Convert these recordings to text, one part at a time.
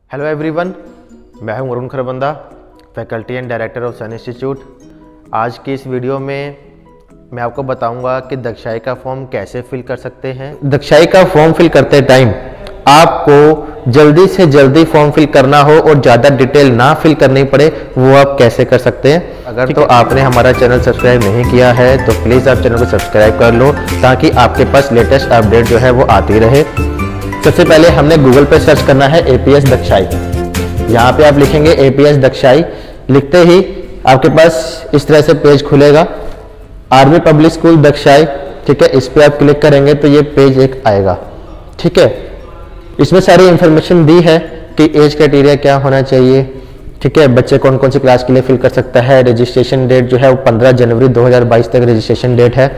Hello everyone, मैं हूं Varun Kharbanda, faculty and director of Sun institute. आज की इस वीडियो में मैं आपको बताऊंगा कि दक्षाई का फॉर्म कैसे फिल कर सकते हैं। दक्षाई का फॉर्म फिल करते टाइम आपको जल्दी से जल्दी फॉर्म फिल करना हो और ज़्यादा डिटेल ना फिल करनी पड़े, वो आप कैसे कर सकते हैं। अगर तो आपने हमारा चैनल सब्सक्राइब नहीं किया है तो प्लीज़ आप चैनल को सब्सक्राइब कर लो ताकि आपके पास लेटेस्ट अपडेट जो है वो आती रहे। सबसे पहले हमने गूगल पे सर्च करना है एपीएस दक्षाई। यहाँ पे आप लिखेंगे एपीएस दक्षाई, लिखते ही आपके पास इस तरह से पेज खुलेगा, आर्मी पब्लिक स्कूल दक्षाई। ठीक है, इस पे आप क्लिक करेंगे तो ये पेज एक आएगा। ठीक है, इसमें सारी इंफॉर्मेशन दी है कि एज क्राइटेरिया क्या होना चाहिए। ठीक है, बच्चे कौन कौन सी क्लास के लिए फिल कर सकता है। रजिस्ट्रेशन डेट जो है वो 15 जनवरी 2022 तक रजिस्ट्रेशन डेट है।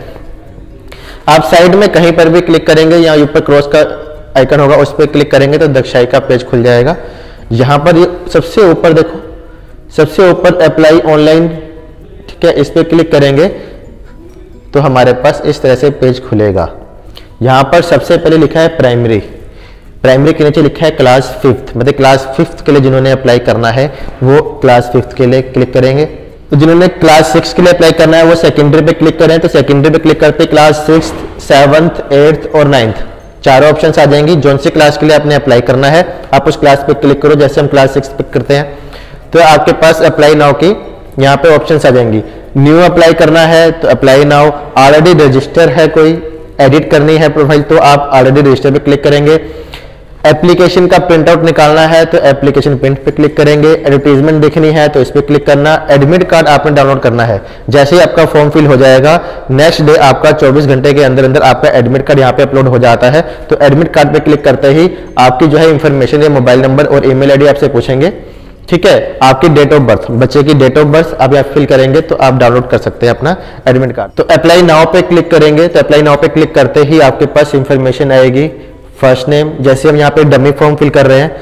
आप साइड में कहीं पर भी क्लिक करेंगे या ऊपर क्रॉस का आइकन होगा, उस पर क्लिक करेंगे तो दक्षाई का पेज खुल जाएगा। यहाँ पर ये सबसे ऊपर देखो, सबसे ऊपर अप्लाई ऑनलाइन। ठीक है, इस पर क्लिक करेंगे तो हमारे पास इस तरह से पेज खुलेगा। यहाँ पर सबसे पहले लिखा है प्राइमरी, प्राइमरी के नीचे लिखा है क्लास 5th, मतलब क्लास 5th के लिए जिन्होंने अप्लाई करना है वो क्लास 5th के लिए क्लिक करेंगे। तो जिन्होंने क्लास 6 के लिए अप्लाई करना है वो सेकेंडरी पे क्लिक करें, तो सेकेंडरी पे क्लिक करते क्लास 6th, 7th, 8th और 9th चारों ऑप्शंस आ जाएंगी। जोन सी क्लास के लिए आपने अप्लाई करना है आप उस क्लास पे क्लिक करो। जैसे हम क्लास 6 पे करते हैं तो आपके पास अप्लाई नाउ की यहाँ पे ऑप्शंस आ जाएंगी। न्यू अप्लाई करना है तो अप्लाई नाउ, ऑलरेडी रजिस्टर है कोई, एडिट करनी है प्रोफाइल तो आप ऑलरेडी रजिस्टर पे क्लिक करेंगे। एप्लीकेशन का प्रिंट आउट निकालना है तो एप्लीकेशन प्रिंट पे क्लिक करेंगे। एडवर्टीजमेंट देखनी है तो इस पे क्लिक करना। एडमिट कार्ड आपने डाउनलोड करना है। जैसे ही आपका फॉर्म फिल हो जाएगा नेक्स्ट डे आपका 24 घंटे के अंदर अंदर आपका एडमिट कार्ड यहाँ पे अपलोड हो जाता है। तो एडमिट कार्ड पे क्लिक करते ही आपकी जो है इंफॉर्मेशन, मोबाइल नंबर और ईमेल आईडी आपसे पूछेंगे। ठीक है, आपकी डेट ऑफ बर्थ, बच्चे की डेट ऑफ बर्थ अभी आप फिल करेंगे तो आप डाउनलोड कर सकते हैं अपना एडमिट कार्ड। तो अप्लाई नाउ पे क्लिक करेंगे तो अप्लाई नाउ पे क्लिक करते ही आपके पास इंफॉर्मेशन आएगी। फर्स्ट नेम, जैसे हम यहाँ पे डमी फॉर्म फिल कर रहे हैं।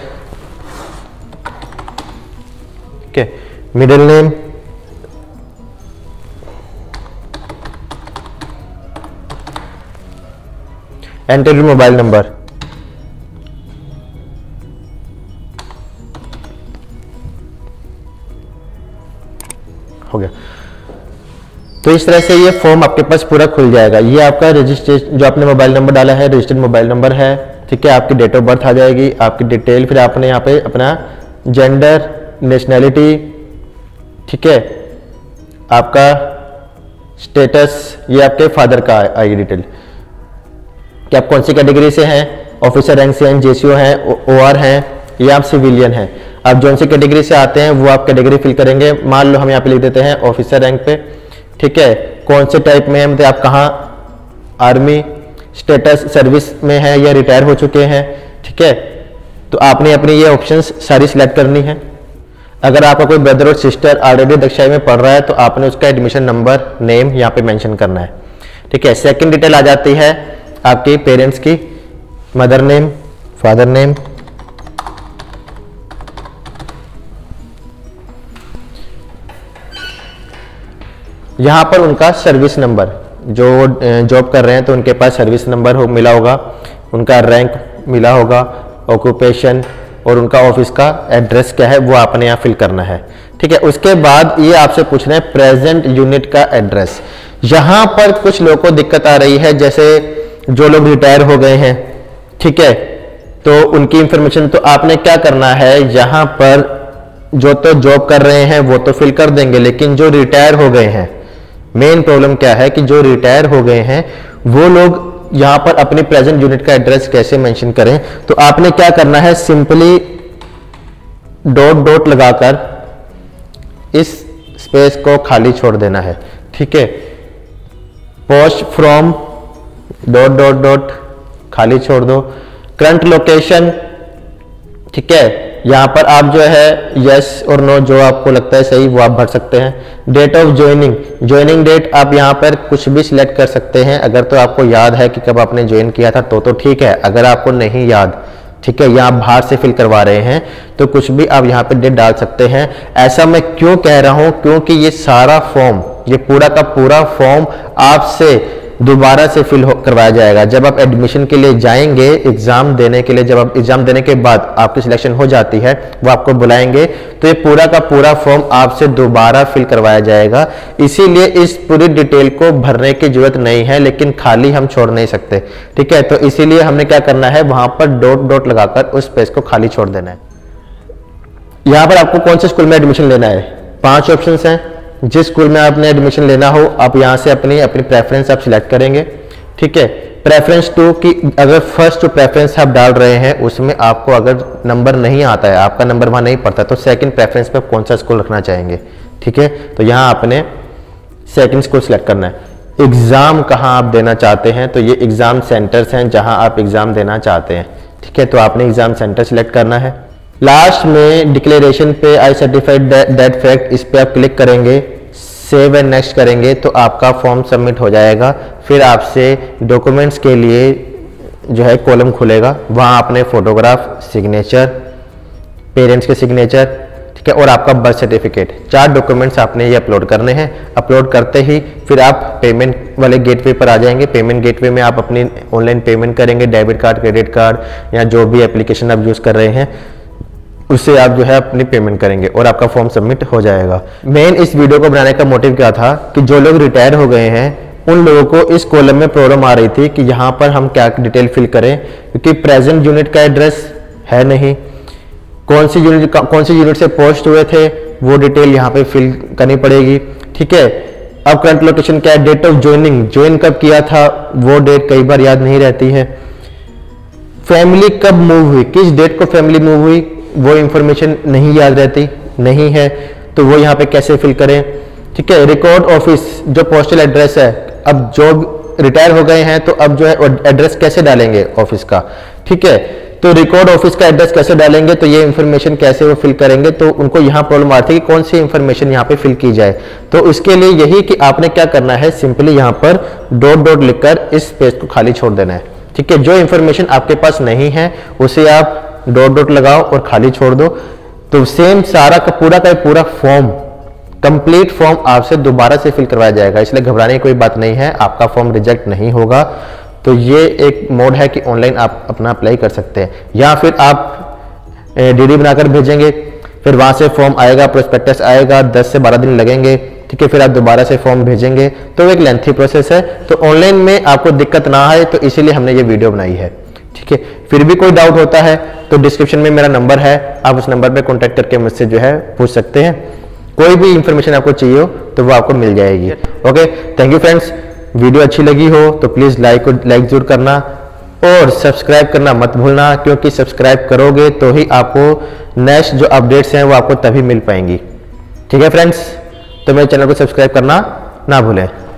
ठीक है, middle name, enter mobile number, हो गया। तो इस तरह से ये फॉर्म आपके पास पूरा खुल जाएगा। ये आपका रजिस्ट्रेशन जो आपने मोबाइल नंबर डाला है रजिस्टर्ड मोबाइल नंबर है। ठीक है, आपकी डेट ऑफ बर्थ आ जाएगी, आपकी डिटेल, फिर आपने यहाँ पे अपना जेंडर, नेशनैलिटी, ठीक है, आपका स्टेटस, ये आपके फादर का आई डिटेल कि आप कौन सी कैटेगरी से हैं, ऑफिसर रैंक से हैं, जेसीओ हैं, ओआर हैं या आप सिविलियन हैं। आप जौन सी कैटेगरी से आते हैं वो आप कैटेगरी फिल करेंगे। मान लो हम यहाँ पे लिख देते हैं ऑफिसर रैंक पे। ठीक है, कौन से टाइप में है, मतलब आप कहाँ, आर्मी, स्टेटस सर्विस में है या रिटायर हो चुके हैं। ठीक है, तो आपने अपनी ये ऑप्शंस सारी सिलेक्ट करनी है। अगर आपका कोई ब्रदर और सिस्टर ऑलरेडी दक्षाई में पढ़ रहा है तो आपने उसका एडमिशन नंबर, नेम यहाँ पे मेंशन करना है। ठीक है, सेकंड डिटेल आ जाती है आपके पेरेंट्स की, मदर नेम, फादर नेम, यहाँ पर उनका सर्विस नंबर, जो जॉब कर रहे हैं तो उनके पास सर्विस नंबर मिला होगा, उनका रैंक मिला होगा, ऑक्यूपेशन और उनका ऑफिस का एड्रेस क्या है वो आपने यहाँ फिल करना है। ठीक है, उसके बाद ये आपसे पूछ रहे हैं प्रेजेंट यूनिट का एड्रेस। यहाँ पर कुछ लोगों को दिक्कत आ रही है, जैसे जो लोग रिटायर हो गए हैं। ठीक है, तो उनकी इंफॉर्मेशन तो आपने क्या करना है, यहाँ पर जो तो जॉब कर रहे हैं वो तो फिल कर देंगे, लेकिन जो रिटायर हो गए हैं, मेन प्रॉब्लम क्या है कि जो रिटायर हो गए हैं वो लोग यहाँ पर अपनी प्रेजेंट यूनिट का एड्रेस कैसे मेंशन करें। तो आपने क्या करना है, सिंपली डॉट डॉट लगाकर इस स्पेस को खाली छोड़ देना है। ठीक है, post from dot dot dot खाली छोड़ दो। करंट लोकेशन, ठीक है, यहाँ पर आप जो है यस और नो जो आपको लगता है सही वो आप भर सकते हैं। Date of joining, joining date आप यहाँ पर कुछ भी सिलेक्ट कर सकते हैं। अगर तो आपको याद है कि कब आपने ज्वाइन किया था तो ठीक है, अगर आपको नहीं याद, ठीक है, या आप बाहर से फिल करवा रहे हैं तो कुछ भी आप यहाँ पे डेट डाल सकते हैं। ऐसा मैं क्यों कह रहा हूँ, क्योंकि ये सारा फॉर्म, ये पूरा का पूरा फॉर्म आपसे दोबारा से फिल करवाया जाएगा। जब आप एडमिशन के लिए जाएंगे एग्जाम देने के लिए, जब आप एग्जाम देने के बाद आपकी सिलेक्शन हो जाती है, वो आपको बुलाएंगे तो ये पूरा का पूरा फॉर्म आपसे दोबारा फिल करवाया जाएगा। इसीलिए इस पूरी डिटेल को भरने की जरूरत नहीं है, लेकिन खाली हम छोड़ नहीं सकते, ठीक है। तो इसीलिए हमने क्या करना है, वहां पर डॉट डॉट लगाकर उस पेज को खाली छोड़ देना है। यहाँ पर आपको कौन से स्कूल में एडमिशन लेना है, 5 ऑप्शंस हैं। जिस स्कूल में आपने एडमिशन लेना हो आप यहाँ से अपनी प्रेफरेंस आप सिलेक्ट करेंगे, ठीक है। प्रेफरेंस 2 की अगर फर्स्ट जो प्रेफरेंस आप डाल रहे हैं उसमें आपको अगर नंबर नहीं आता है, आपका नंबर वहाँ नहीं पड़ता, तो सेकंड प्रेफरेंस पे कौन सा स्कूल रखना चाहेंगे, ठीक है। तो यहाँ आपने सेकंड स्कूल सिलेक्ट करना है। एग्जाम कहाँ आप देना चाहते हैं, तो ये एग्जाम सेंटर्स हैं जहाँ आप एग्जाम देना चाहते हैं, ठीक है। तो आपने एग्जाम सेंटर सिलेक्ट करना है। लास्ट में डिक्लेरेशन पे आई सर्टिफाइड दैट फैक्ट, इस पे आप क्लिक करेंगे, सेव एंड नेक्स्ट करेंगे तो आपका फॉर्म सबमिट हो जाएगा। फिर आपसे डॉक्यूमेंट्स के लिए जो है कॉलम खुलेगा, वहाँ आपने फोटोग्राफ, सिग्नेचर, पेरेंट्स के सिग्नेचर, ठीक है, और आपका बर्थ सर्टिफिकेट, 4 डॉक्यूमेंट्स आपने ये अपलोड करने हैं। अपलोड करते ही फिर आप पेमेंट वाले गेटवे पर आ जाएंगे। पेमेंट गेटवे में आप अपनी ऑनलाइन पेमेंट करेंगे, डेबिट कार्ड, क्रेडिट कार्ड या जो भी एप्लीकेशन आप यूज़ कर रहे हैं उससे आप जो है अपनी पेमेंट करेंगे और आपका फॉर्म सबमिट हो जाएगा। मेन इस वीडियो को बनाने का मोटिव क्या था कि जो लोग रिटायर हो गए हैं उन लोगों को इस कॉलम में प्रॉब्लम आ रही थी कि यहाँ पर हम क्या डिटेल फिल करें, क्योंकि प्रेजेंट यूनिट का एड्रेस है नहीं, कौन सी यूनिट से पोस्ट हुए थे वो डिटेल यहाँ पे फिल करनी पड़ेगी, ठीक है। अब करंट लोकेशन क्या है, डेट ऑफ ज्वाइनिंग, ज्वाइन कब किया था वो डेट कई बार याद नहीं रहती है। फैमिली कब मूव हुई, किस डेट को फैमिली मूव हुई वो इंफॉर्मेशन नहीं याद रहती, नहीं है, तो वो यहाँ पे कैसे फिल करें, ठीक है। रिकॉर्ड ऑफिस जो पोस्टल एड्रेस है, अब जो रिटायर हो गए हैं तो अब जो है एड्रेस कैसे डालेंगे ऑफिस का, ठीक है। तो रिकॉर्ड ऑफिस का एड्रेस कैसे डालेंगे, तो ये इंफॉर्मेशन कैसे वो फिल करेंगे, तो उनको यहाँ प्रॉब्लम आती है कि कौन सी इंफॉर्मेशन यहाँ पे फिल की जाए। तो उसके लिए यही कि आपने क्या करना है, सिंपली यहाँ पर डॉट डॉट लिखकर इस पेज को खाली छोड़ देना है, ठीक है। जो इंफॉर्मेशन आपके पास नहीं है उसे आप डॉट डॉट लगाओ और खाली छोड़ दो। तो सेम सारा का पूरा फॉर्म, कंप्लीट फॉर्म आपसे दोबारा से फिल करवाया जाएगा, इसलिए घबराने की कोई बात नहीं है, आपका फॉर्म रिजेक्ट नहीं होगा। तो ये एक मोड है कि ऑनलाइन आप अपना अप्लाई कर सकते हैं, या फिर आप डीडी बनाकर भेजेंगे, फिर वहां से फॉर्म आएगा, प्रोस्पेक्टस आएगा, 10 से 12 दिन लगेंगे, ठीक है। फिर आप दोबारा से फॉर्म भेजेंगे, तो एक लेंथी प्रोसेस है। तो ऑनलाइन में आपको दिक्कत ना आए तो इसीलिए हमने ये वीडियो बनाई है, ठीक है। फिर भी कोई डाउट होता है तो डिस्क्रिप्शन में मेरा नंबर है, आप उस नंबर पे कांटेक्ट करके मुझसे जो है पूछ सकते हैं। कोई भी इंफॉर्मेशन आपको चाहिए हो तो वो आपको मिल जाएगी। Okay, thank you friends. Video अच्छी लगी हो तो प्लीज़ लाइक जरूर करना और सब्सक्राइब करना मत भूलना, क्योंकि सब्सक्राइब करोगे तो ही आपको नेक्स्ट जो अपडेट्स हैं वो आपको तभी मिल पाएंगी, ठीक है फ्रेंड्स। तो मेरे चैनल को सब्सक्राइब करना ना भूलें।